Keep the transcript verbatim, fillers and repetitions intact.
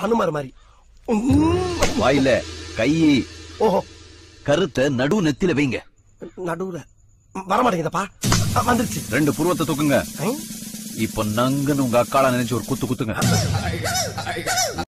அனுமார் மாதிரி. வாயில கை. ஓஹோ. கருத்தை நடு நெத்தில வைங்க. நடுவுல வரமாட்டேங்குதப்பா. வந்துருச்சு. ரெண்டு புருவத்தை தூக்குங்க. இப்ப நங்குன்னு உங்க அக்காள நினைச்சு ஒரு குத்து குத்துங்க.